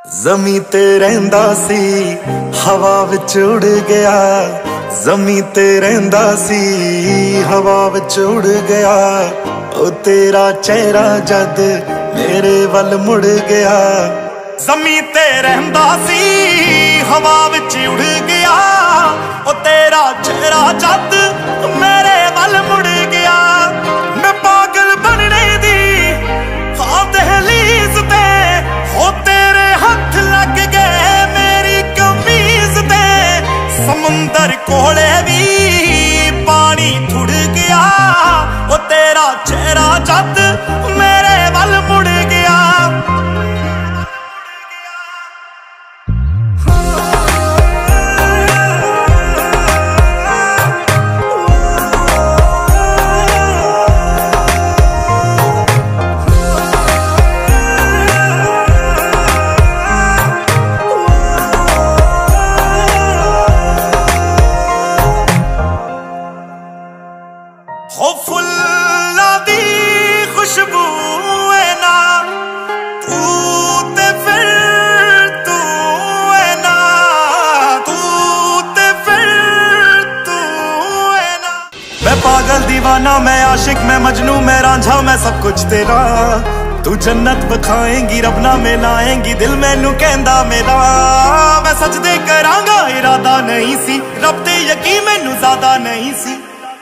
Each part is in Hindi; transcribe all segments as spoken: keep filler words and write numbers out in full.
ज़मीं ते रहिंदा सी हवा विच उड़ गया, ज़मीं ते रहिंदा सी हवा विच उड़ गया। ओ तेरा चेहरा जद मेरे वल मुड़ गया, ज़मीं ते रहिंदा सी हवा विच उड़ गया। ओ तेरा चेहरा जद मेरे वल मुड़ गया। मैं पागल बनने दी हाँ दहलीज ते हो तेरे हाथ लग गए मेरी कमीज ते। समुंदर कोले भी पानी थुड़ गया। ओ तेरा चेहरा जद मेरे वल मुड़ गया। हो फुल्ला दी खुशबू है ना तू ते फिर तू है ना, तू ते फिर तू है ना। मैं पागल दीवाना मैं आशिक मैं मजनू मैं रांझा मैं सब कुछ तेरा। तू जन्नत बखाएंगी रब ना मिलाएंगी दिल मैनू कहंदा मेरा। मैं सजदे करांगा इरादा नहीं सी रब ते यकीन मैनू ज्यादा नहीं सी।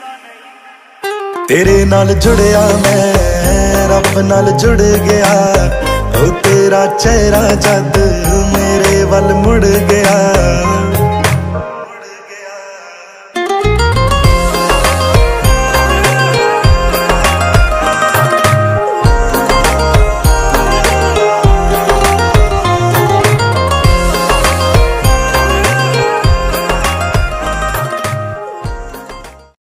तेरे नाल जुड़िया मैं रब नाल जुड़ गया। ओ तेरा चेहरा जद मेरे वल मुड़ गया।